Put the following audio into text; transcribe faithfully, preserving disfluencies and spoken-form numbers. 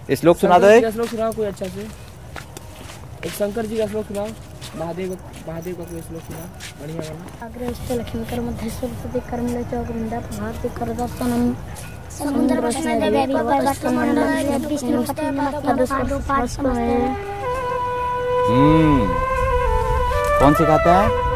श्लोक सुना दो। एक श्लोक सुनाओ कोई अच्छा से, एक शंकर जी का श्लोक सुनाओ, महादेव महादेव का कोई श्लोक सुनाओ बढ़िया वाला। अग्रस्थ लक्ष्मी कर मध्य सरस्वती कर्मले चौग्रिंदा भारती करदत्तनम समुद्र वसने देवी पवस्तमंडल विष्णु पति नमः पादुपास्महे। हम्म कौन सिखाता है?